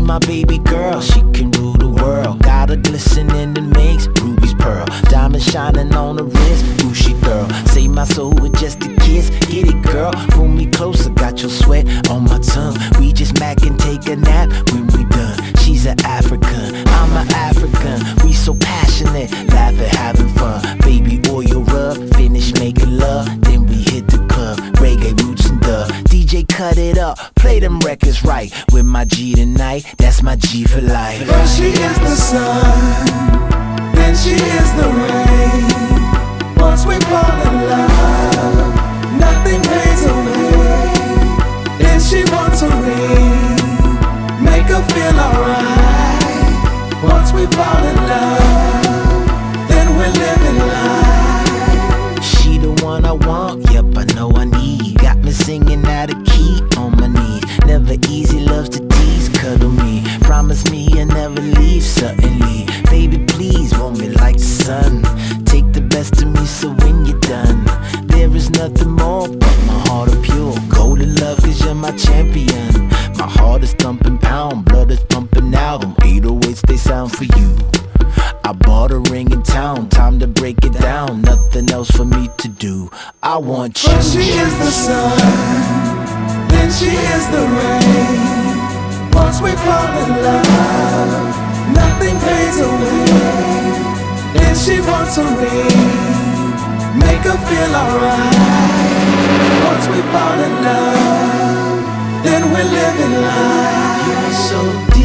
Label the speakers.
Speaker 1: my baby girl, she can rule the world. Got her glistening that makes rubies pearl. Diamond shining on the wrist, ooh she thorough. Save my soul with just a kiss, get it girl. Pull me closer, got your sweat on my tongue. We just mac and take a nap when we done. She's an African, I'm an African. We so passionate, laughing, having fun. Baby oil rub, finish making love. Then we hit the club, reggae roots and dub. DJ cut it up, play them records right. With my G tonight, that's my G for life.
Speaker 2: First she is the sun, then she is the rain. Once we fall in love, nothing fades away. Then she wants a ring, make her feel alright. Once we fall in love, then we're living life.
Speaker 1: She the one I want, yep I know I need. Got me singing out of key on my knees. Never easy, loves to tease, cuddle me. Promise me you'll never leave suddenly. Baby please, want me like the sun. Take the best of me so when you're done, there is nothing more but my heart of pure golden love, cause you're my champion. My heart is thumping pound, blood is pumping out. Them 808s they sound for you. I bought a ring in town, time to break it down. Nothing else for me to do, I want you.
Speaker 2: First she is the sun, then she is the rain. Once we fall in love, nothing fades away. Then she wants a ring, make her feel alright. Once we fall in love, then we're living life.
Speaker 1: You're so deep.